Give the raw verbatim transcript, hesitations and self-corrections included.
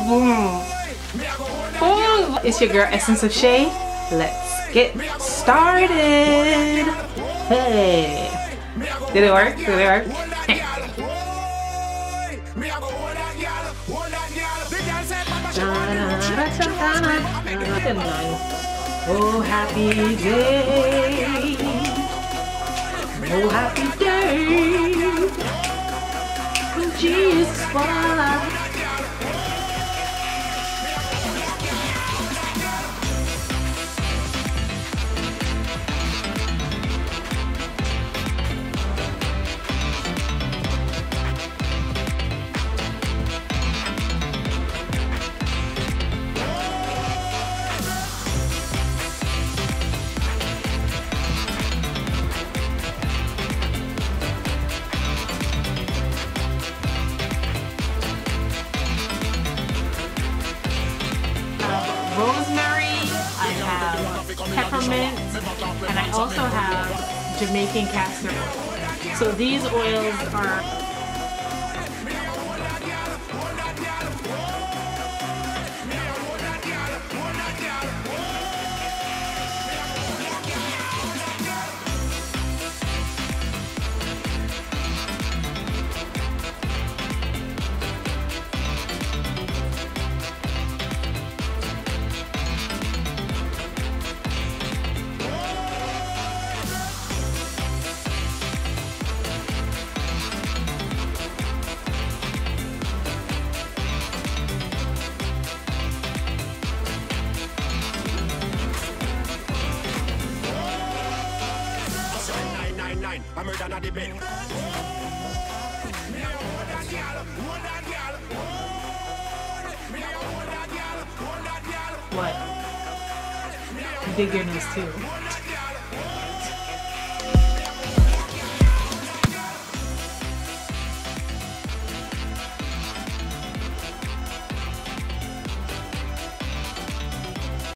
boom. Boom. It's your girl Essenceofshay. Let's get started. Hey. Did it work? Did it work? Oh, happy day. Oh, happy day. When Jesus was. Rosemary, I have peppermint, and I also have Jamaican castor oil. So these oils are I'm murder on the bed. what? You dig your nose too.